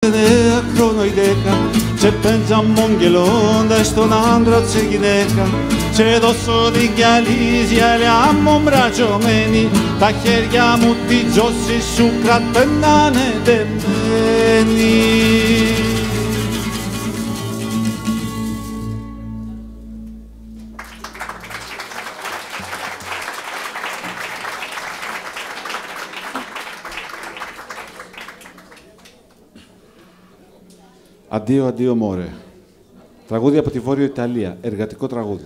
9 χρόνο η 10 και πέντσα μογγελώντας στον άντρα της γυναίκα και δώσω την κι άλλη γυαλιά μου μπρατσωμένη τα χέρια μου τη τζόση σου κρατπένανε δεμένη. Αντίο, αντίο, μόρε. Τραγούδι από τη Βόρειο Ιταλία. Εργατικό τραγούδι.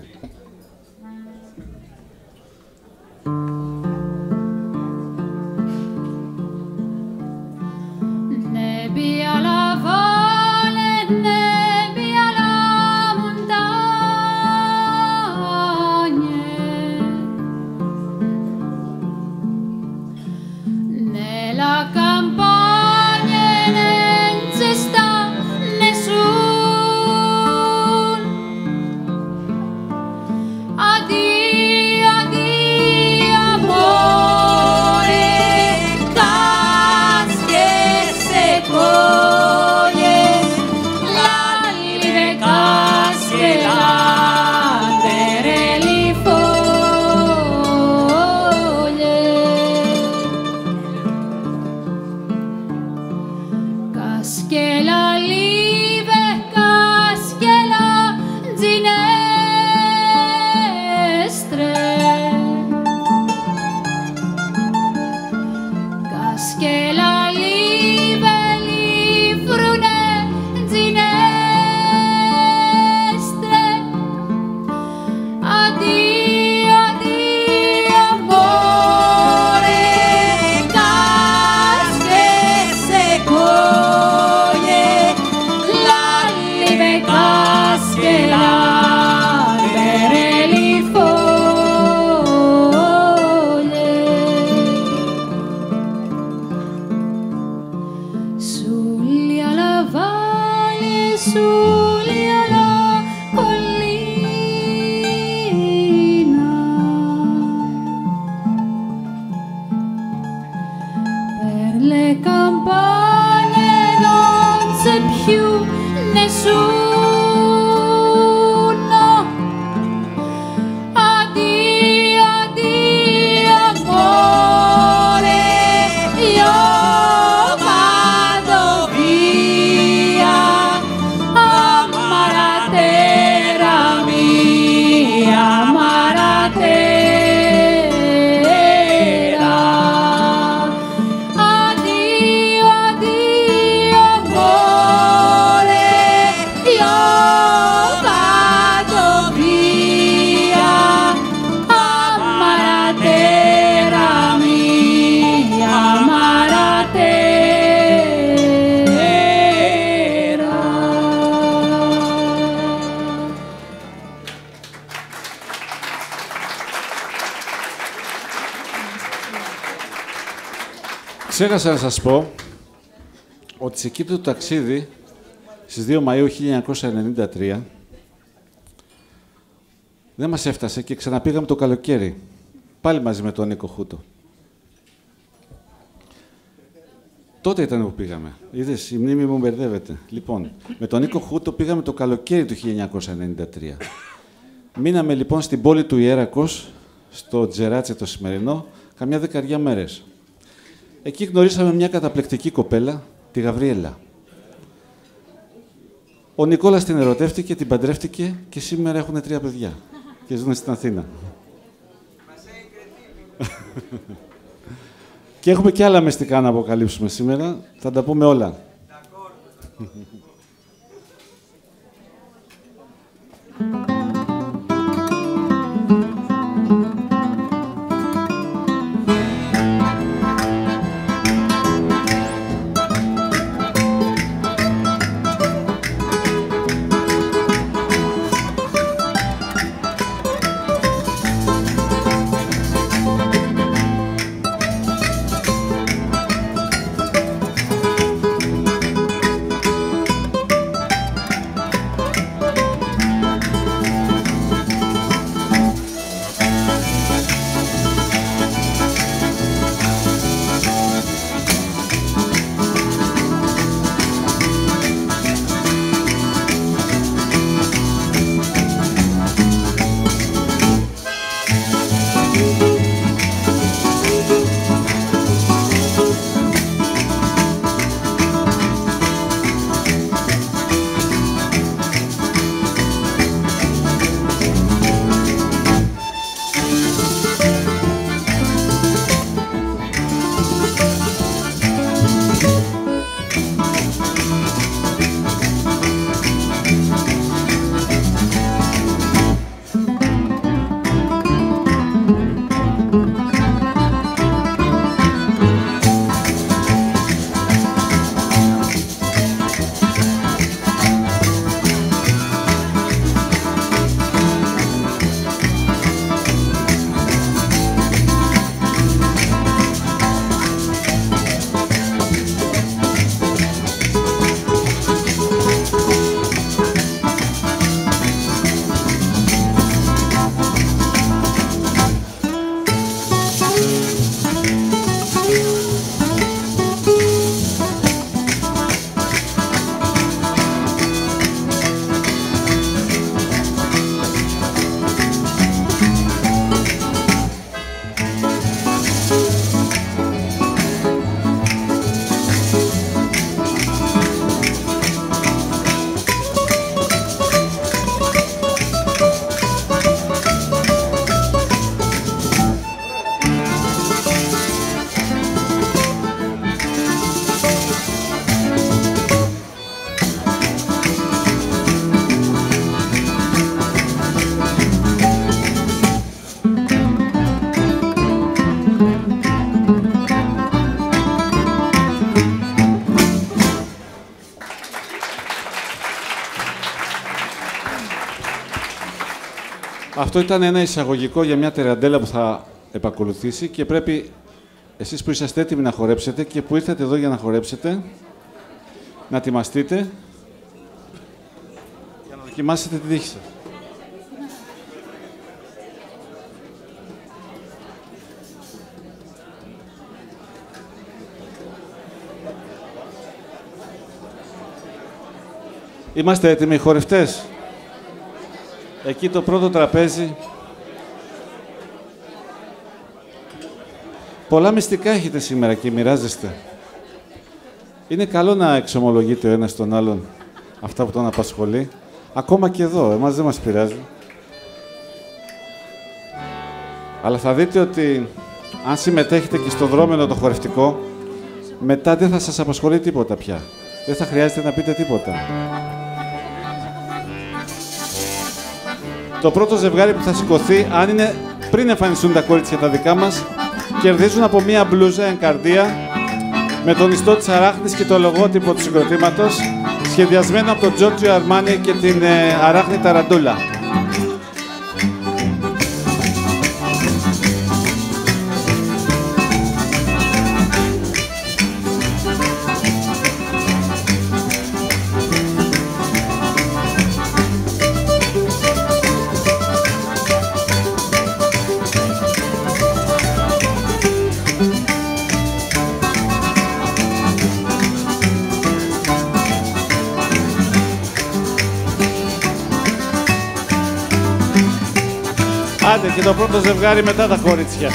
Ξέχασα να σας πω ότι σε εκείνο το ταξίδι, στις 2 Μαΐου 1993, δεν μας έφτασε και ξαναπήγαμε το καλοκαίρι, πάλι μαζί με τον Νίκο Χούτο. Τότε ήταν που πήγαμε. Είδες, η μνήμη μου μπερδεύεται. Λοιπόν, με τον Νίκο Χούτο πήγαμε το καλοκαίρι του 1993. Μείναμε λοιπόν στην πόλη του Ιέρακος, στο Τζεράτσε το σημερινό, καμιά 10 μέρες. Εκεί γνωρίσαμε μια καταπληκτική κοπέλα, τη Γαβριέλα. Ο Νικόλας την ερωτεύτηκε, την παντρεύτηκε και σήμερα έχουν 3 παιδιά και ζουν στην Αθήνα. Και έχουμε και άλλα μυστικά να αποκαλύψουμε σήμερα. Θα τα πούμε όλα. Αυτό ήταν ένα εισαγωγικό για μια τεραντέλα που θα επακολουθήσει και πρέπει εσείς που είσαστε έτοιμοι να χορέψετε και που ήρθατε εδώ για να χορέψετε, να ετοιμαστείτε για να δοκιμάσετε τη τύχη σας. Είμαστε έτοιμοι οι χορευτές. Εκεί το πρώτο τραπέζι. Πολλά μυστικά έχετε σήμερα και μοιράζεστε. Είναι καλό να εξομολογείτε ο ένας τον άλλον αυτά που τον απασχολεί. Ακόμα και εδώ, εμάς δεν μας πειράζει. Αλλά θα δείτε ότι αν συμμετέχετε και στο δρόμενο το χορευτικό, μετά δεν θα σας απασχολεί τίποτα πια. Δεν θα χρειάζεται να πείτε τίποτα. Το πρώτο ζευγάρι που θα σηκωθεί, αν είναι πριν εμφανιστούν τα κορίτσια τα δικά μας, κερδίζουν από μία μπλούζα εγκαρδία με τον ιστό της αράχνης και το λογότυπο του συγκροτήματος, σχεδιασμένο από τον Τζόρτζιο Αρμάνι και την αράχνη Ταραντούλα. Άντε και το πρώτο ζευγάρι μετά τα κορίτσια.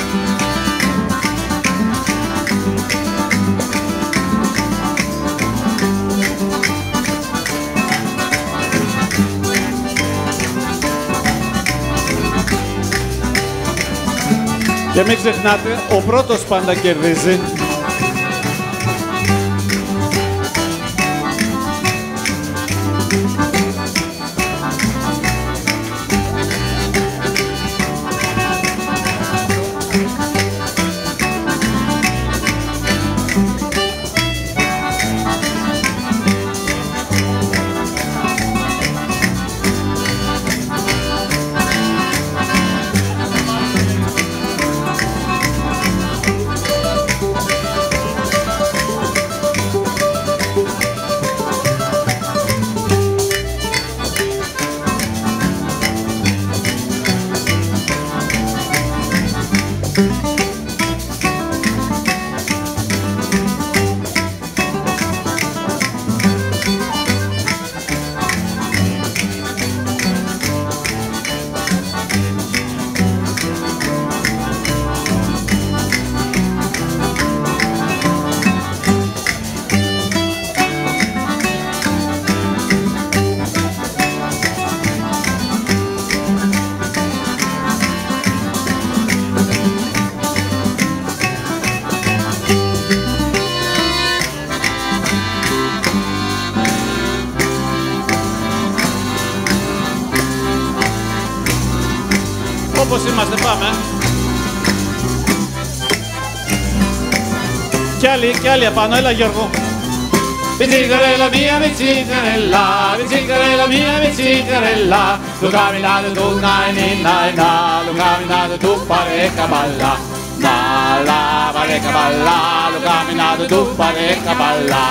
Και μην ξεχνάτε, ο πρώτος πάντα κερδίζει. Πώς είμαστε, πάμε. Κι άλλοι απάνω, έλα Γιώργο. Bicicletta mia, bicicletta, bicicletta mia, bicicletta, tu camminate tu, nai, nai, na, tu camminate tu, parecchia balla, balla, parecchia balla, tu camminate tu, parecchia balla.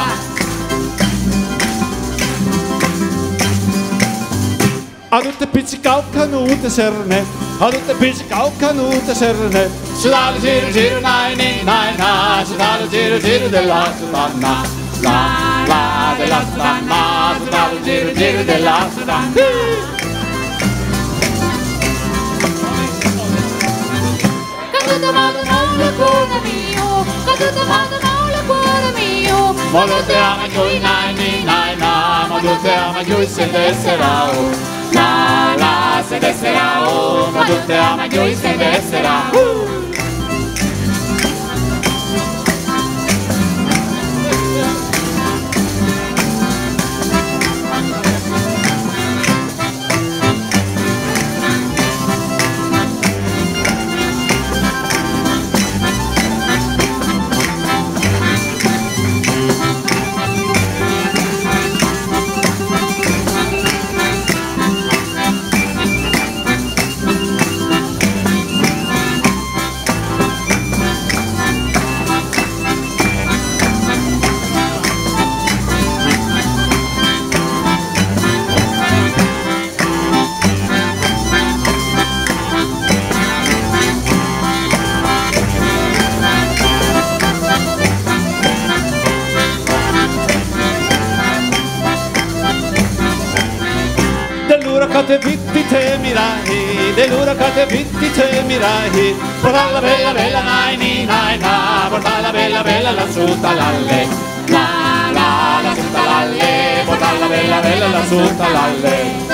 A tutte pizzicau canute serne, a tutte pizzicau canute serne, sudale giro giro, nai, nai, na, sudale giro giro della sudanna. La la della strana, il giro giro della strana. Caduta madonna il cuore mio, caduta madonna il cuore mio. Ma non ti ama più i nai, nai, na, ma non ti ama più se desserà, la la se desserà, ma non ti ama più se desserà. Te vitti te mirai, dell'ura che te vitti te mirai, portala bella bella nai nai na, portala bella bella la su talalle, la la la su talalle, portala bella bella la su talalle.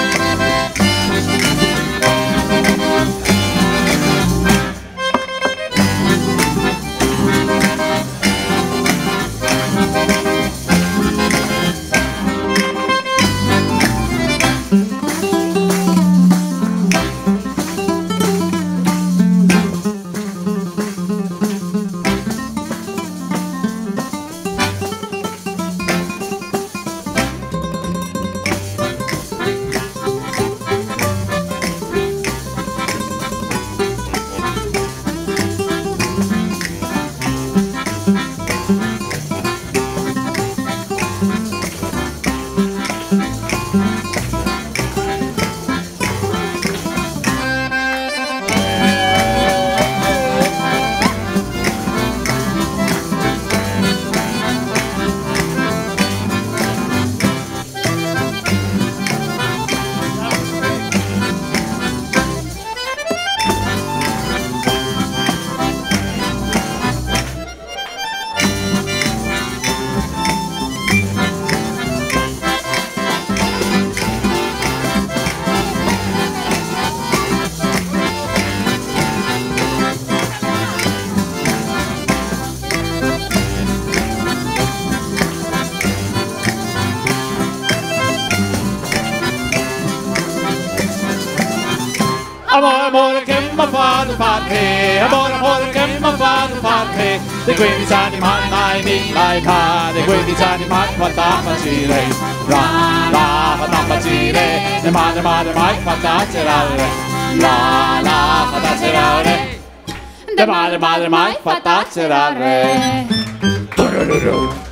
Amore, amore che m'ha fatto parte, amore, amore che m'ha fatto parte, di 15 anni mai di 15 anni mai fatta impazzire, la fatta impazzire, le madre mai fatta cerare, la fatta cerare, le madre mai fatta cerare.